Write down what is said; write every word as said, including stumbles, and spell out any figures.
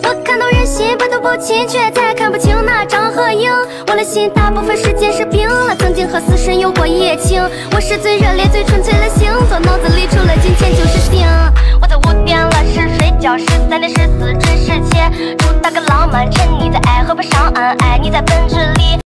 我看到人心百毒不侵，却再看不清那张合影。我的心大部分时间是冰了，曾经和死神有过一夜情。我是最热烈、最纯粹的星座，脑子里除了金钱就是性。我在五点了是睡觉，十三点是死准时切。主打个浪漫，沉溺在爱河不上岸，爱你在本质里。